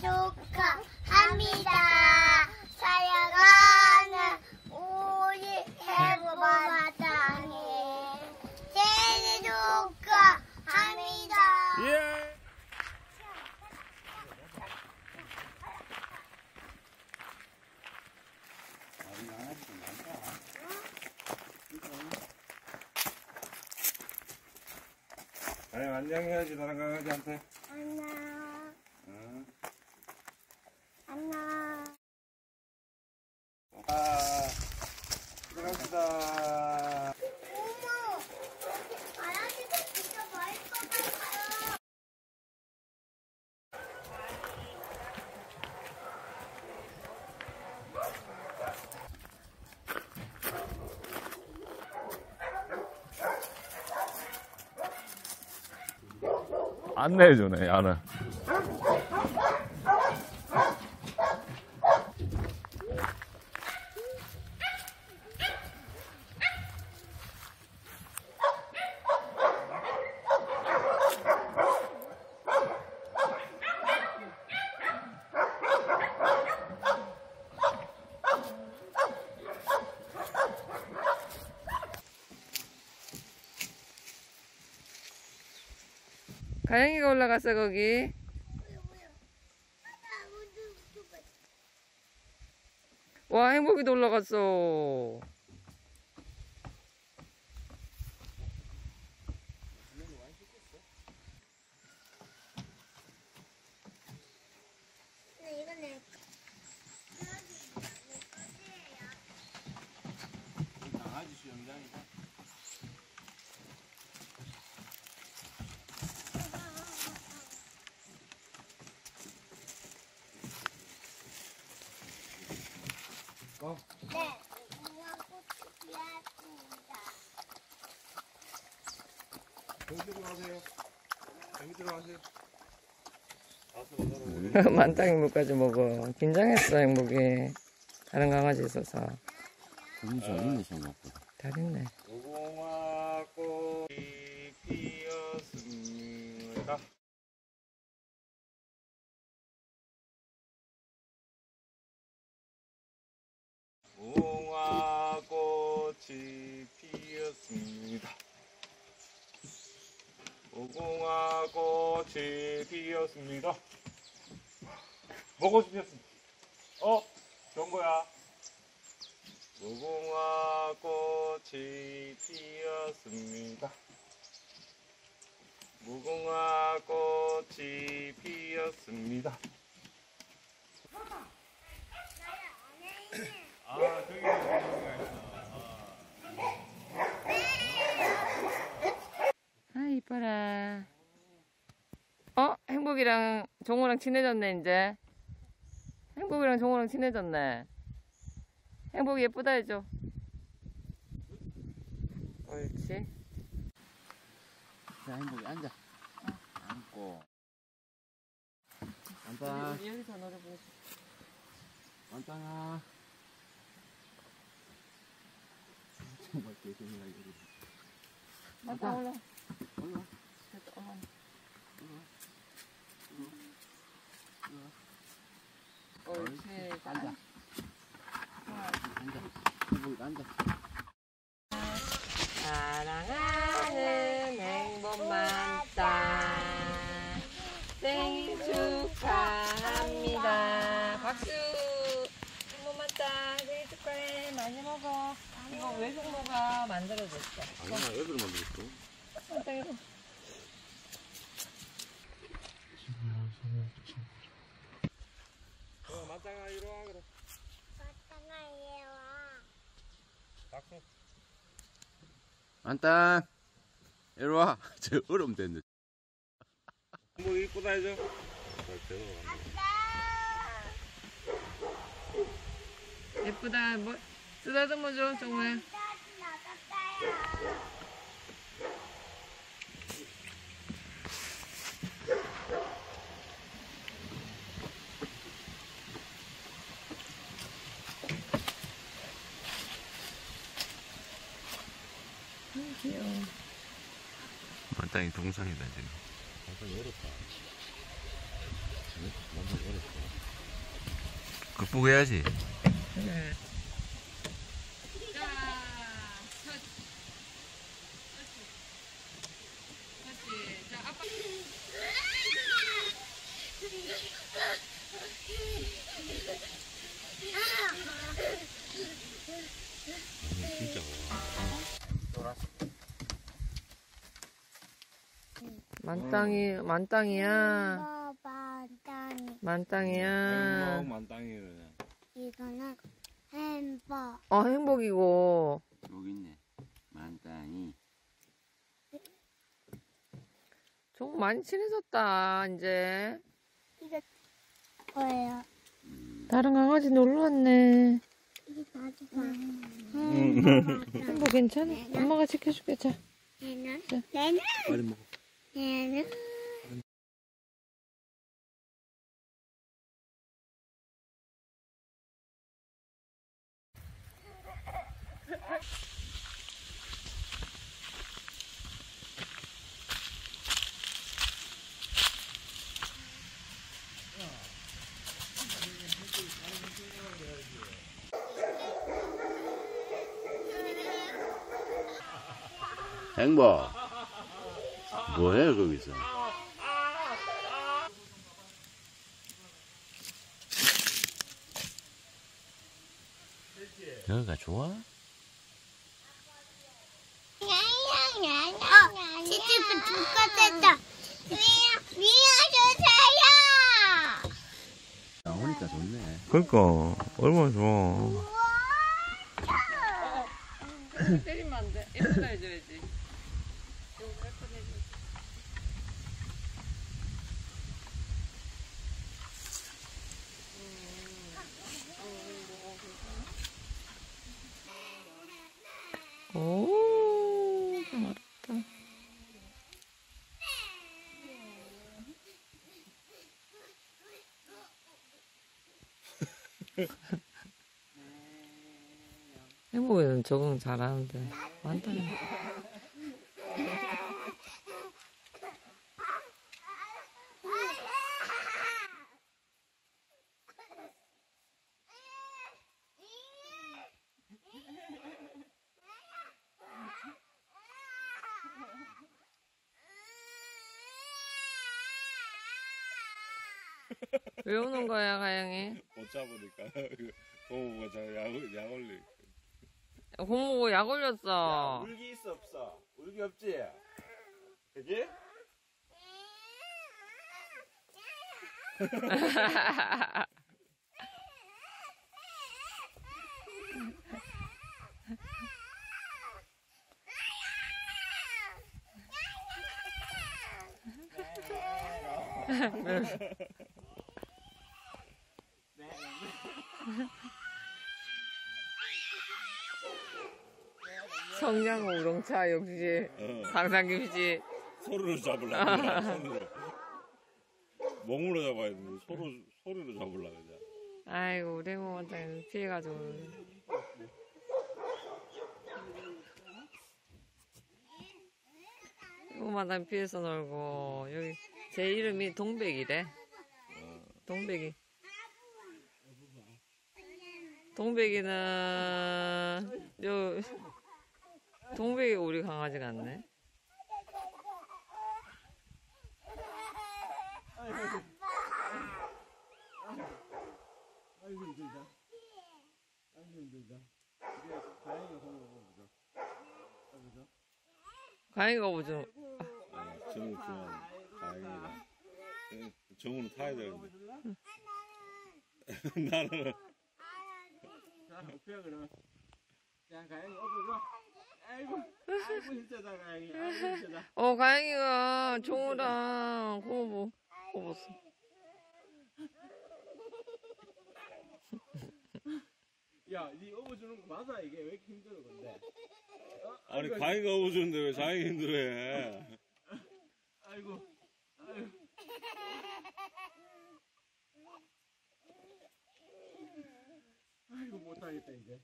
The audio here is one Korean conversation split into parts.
축하합니다. 사랑하는 우리 해부마당님 생일 축하합니다. 예. 아니 안녕해야지 다른 강아지한테. 안녕. 응. 안녕. 들어갑시다. 어머, 강아지가 진짜 맛있어 보여요. 안내해주네 야는. 가영이가 올라갔어 거기. 와 행복이도 올라갔어. 이건 내 강아지 수영장이다. 네, 무궁화꽃이었습니다. 여기 들어가세요. 여기 들어가세요. 만땅 행복까지 먹어. 긴장했어 행복이. 다른 강아지 있어서. 너무 잘 있네 생각보다. 잘했네. 무궁화꽃이 피었습니다. 무궁화꽃이 피었습니다. 무궁화꽃이 피었습니다. 먹어 주셨습니다. 경고야. 무궁화꽃이 피었습니다. 무궁화꽃이 피었습니다. 아, 저기 무궁화가 있어. 아 이뻐라. 행복이랑 종호랑 친해졌네 이제. 행복이랑 종호랑 친해졌네. 행복이 예쁘다 해줘. 옳지. 자 행복이 앉아. 앉고. 앉아. 여기서 노래 부르자. 앉아. 정말 개소리가 이거. 맞다 올라. 올라. 됐다 올라. 옳지. 앉아. 앉아. 행복이 앉아. 사랑하는 행복만땅 생일 축하합니다. 박수. 행복만땅 생일 축하해. 많이 먹어. 이거 외숙모가 만들어줬어. 아니야 애들 만들었어. 만땅 이거. 만땅아 이리 와 그래. 마땅아 얘와. 박수. 안땅. 이리 와. 저 얼음 됐네. 뭐 이쁘다 해줘. 예쁘다. 뭐 쓰다듬어 줘 정말. 나갔어요. 귀여워. 안땅이 동상이다 지금. 완전 어렵다. 극복해야지. 그래. 진짜. 만땅이야. 만땅이. 만땅이야. 만땅이 그냥. 이거는 햄버거. 행복이고. 여기 있네. 만땅이. 좀 많이 친해졌다, 이제. 이거 뭐예요? 다른 강아지 놀러 왔네. 이게 봐줘봐. 행복 괜찮아? 엄마가 지켜줄게, 자. 얘는? 자. 얘는? 빨리 먹어. 얘는? 행복. 뭐해 거기서? 여기가 좋아? 치즈도 죽었다. 미워주세요. 나오니까 좋네. 그러니까 얼마나 좋아. 때리면 안 돼. 예쁘다 해줘야지. 오, 알았다. 행복이는 적응 잘하는데 많다. 왜 우는 거야, 가영이? 못 잡으니까. 고모가 약 올리. 고모고 약 올렸어. 울기 있어 없어? 울기 없지? 그지? 성냥 우롱차 역시 강상김씨. 소리로 잡으려고. 소리로. 몸으로 잡아야 되는데 소리로 잡으려고 그냥. 아이고 우리 행복한테 피해가지고. 행복한테 피해서 놀고 여기 제 이름이 동백이래. 동백이. 동백이는 동백이가 우리 강아지 같네. 아이고 힘들다. 아이고 힘들다. 이제 다행히 공부 보자. 보자. 가영이가 보죠. 정우 중요한 다행이다. 정우는 타야 되는데. 나는. 자, 오케이 그러면. 자, 가영이 업어줘. 아이고 힘들다 가영이. 아이고 힘들다. 가영이가 종우랑 고모 뽑았어. 야, 니 업어주는 거 맞아? 이게 왜 이렇게 힘들어, 근데? 아니 가영이가 업어주는데 왜 자영이 힘들어해? 아이고, 아이고. 아이고, 못하겠다, 이제.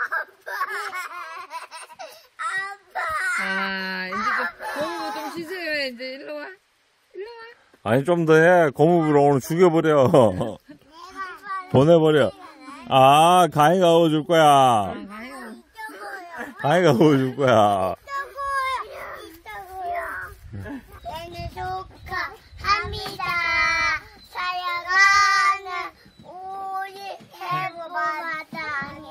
이제 고모 좀 쉬세요. 이제 일로 와. 아니, 좀 더 해. 고무부로 오늘 죽여버려. 보내버려. 아, 가인이가 업어줄 거야. 가인이가 업어줄 거야. 생일 축하합니다. 살아가는 우리 해보마땅에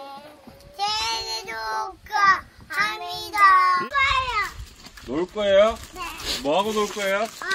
생일 축하합니다. 놀 거예요? 네. 뭐하고 놀 거예요?